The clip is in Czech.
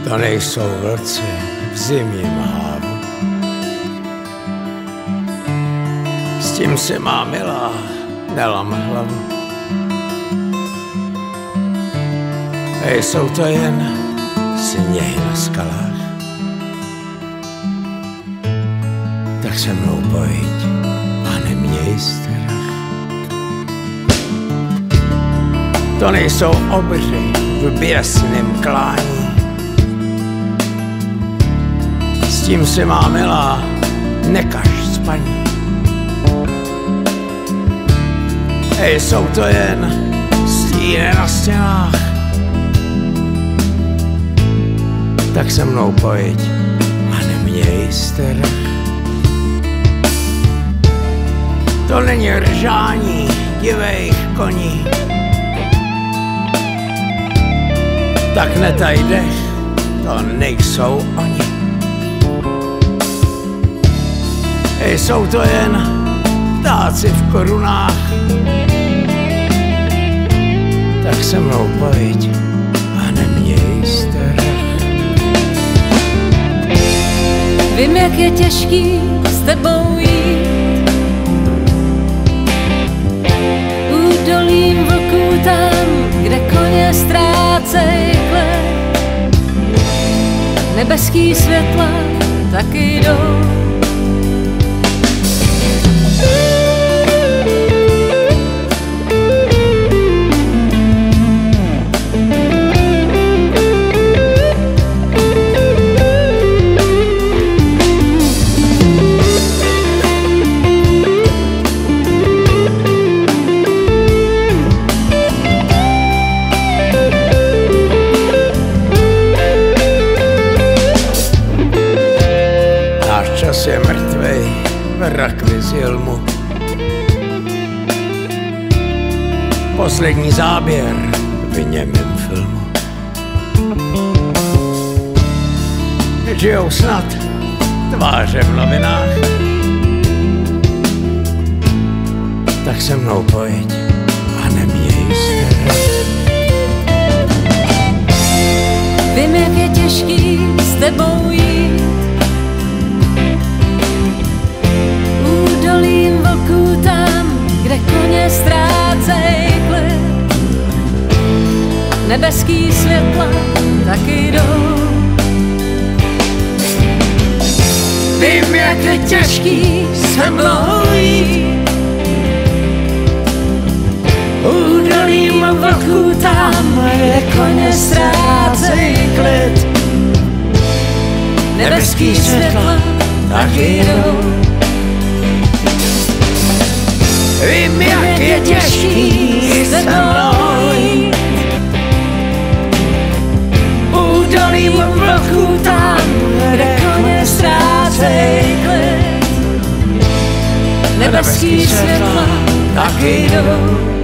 To nejsou vlci v zimním hávu. S tím si má milá, nelam hlavu. Jsou to jen sněhy na skalách. Tak se mnou pojď a neměj strach. To nejsou obři v běsném klání. S tím si má milá, nekaž spaní. Jsou to jen stíny na stěnách. Tak se mnou pojď a neměj strach. To není ržání divejch koní. Tak netaj dech, to nejsou oni. Jsou to jen ptáci v korunách. Tak se mnou pojď a neměj strach. Vím, jak je těžký s tebou jít údolím vlků tam, kde koně ztrácej klid. Nebeský světla taky jdou. Čas je mrtvej v rakvi z jilmu. Poslední záběr v němém filmu. Žijou snad tváře v novinách. Tak se mnou pojď a neměj strach. Vím, jak je těžký s tebou jít údolím vlků tam, kde koně ztrácej klid. Nebeský světla taky jdou. Vím, jak je těžký se mnou jít údolím vlků tam, kde koně ztrácej klid. Nebeský světla taky jdou. Vím, jak je těžký se mnou jít údolím vlků tam, kde koně ztrácej klid. Nebeský světla taky jdou.